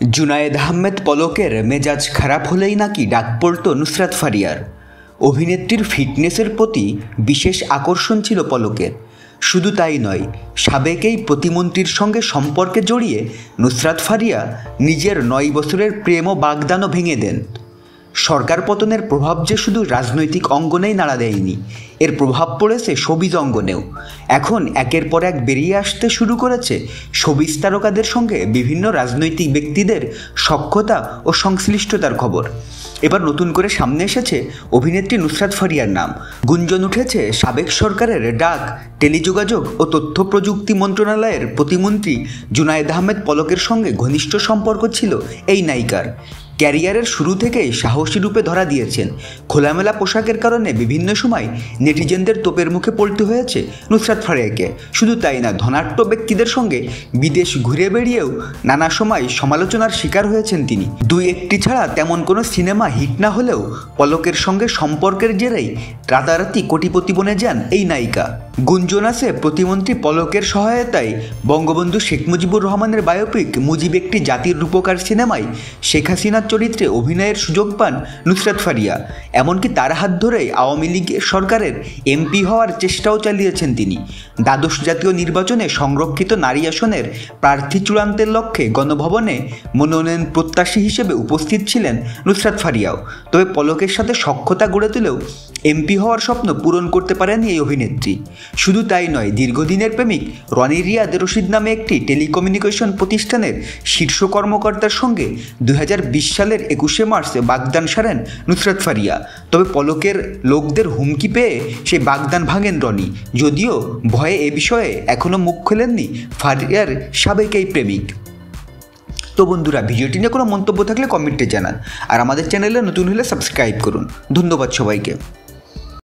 জুনায়েদ আহমেদ পলকের মেজাজ খারাপ হলেই নাকি ডাক পড়ত নুসরাত ফারিয়ার। অভিনেত্রীর ফিটনেসের প্রতি বিশেষ আকর্ষণ ছিল পলকের। শুধু তাই নয়, সাবেক এই প্রতিমন্ত্রীর সঙ্গে সম্পর্কে জড়িয়ে নুসরাত ফারিয়া নিজের 9 বছরের প্রেম ও বাগদানও ভেঙে দেন। সরকার পতনের প্রভাব যে শুধু রাজনৈতিক অঙ্গনেই নাড়া দেয়নি, এর প্রভাব পড়েছে শোবিজ অঙ্গনেও। এখন একের পর এক বেরিয়ে আসতে শুরু করেছে শোবিজ তারকাদের সঙ্গে বিভিন্ন রাজনৈতিক ব্যক্তিদের সখ্যতা ও সংশ্লিষ্টতার খবর। এবার নতুন করে সামনে এসেছে অভিনেত্রী নুসরাত ফারিয়ার নাম। গুঞ্জন উঠেছে সাবেক সরকারের ডাক, টেলিযোগাযোগ ও তথ্য প্রযুক্তি মন্ত্রণালয়ের প্রতিমন্ত্রী জুনায়েদ আহমেদ পলকের সঙ্গে ঘনিষ্ঠ সম্পর্ক ছিল এই নায়িকার। ক্যারিয়ারের শুরু থেকেই সাহসী রূপে ধরা দিয়েছেন। খোলামেলা পোশাকের কারণে বিভিন্ন সময় নেটিজেনদের তোপের মুখে পড়তে হয়েছে নুসরাত ফারিয়াকে। শুধু তাই না, ধনাঢ্য ব্যক্তিদের সঙ্গে বিদেশ ঘুরে বেড়িয়েও নানা সময় সমালোচনার শিকার হয়েছেন তিনি। 2-1টি ছাড়া তেমন কোনো সিনেমা হিট না হলেও পলকের সঙ্গে সম্পর্কের জেরেই রাতারাতি কোটিপতি বনে যান এই নায়িকা। গুঞ্জন আছে প্রতিমন্ত্রী পলকের সহায়তায় বঙ্গবন্ধু শেখ মুজিবুর রহমানের বায়োপিক মুজিব একটি জাতির রূপকার সিনেমায় শেখ হাসিনার চরিত্রে অভিনয়ের সুযোগ পান নুসরাত ফারিয়া। এমনকি তার হাত ধরেই আওয়ামী লীগ সরকারের এমপি হওয়ার চেষ্টাও চালিয়েছেন তিনি। দ্বাদশ জাতীয় নির্বাচনে সংরক্ষিত নারী আসনের প্রার্থী চূড়ান্তের লক্ষ্যে গণভবনে মনোনয়ন প্রত্যাশী হিসেবে উপস্থিত ছিলেন নুসরাত ফারিয়াও। তবে পলকের সাথে সখ্যতা গড়ে তুলেও এমপি হওয়ার স্বপ্ন পূরণ করতে পারেন এই অভিনেত্রী। শুধু তাই নয়, দীর্ঘদিনের প্রেমিক রনি রিয়াদ রশিদ নামে একটি টেলিকমিউনিকেশন প্রতিষ্ঠানের শীর্ষ কর্মকর্তার সঙ্গে 2020 সালের 21শে মার্চ বাগদান সারেন নুসরাত ফারিয়া। তবে পলকের লোকদের হুমকি পেয়ে সেই বাগদান ভাঙেন রনি, যদিও ভয়ে এ বিষয়ে এখনও মুখ খোলেননি ফারিয়ার সাবেক এই প্রেমিক। তো বন্ধুরা, ভিডিওটি নিয়ে কোনো মন্তব্য থাকলে কমেন্টে জানান, আর আমাদের চ্যানেলে নতুন হলে সাবস্ক্রাইব করুন। ধন্যবাদ সবাইকে।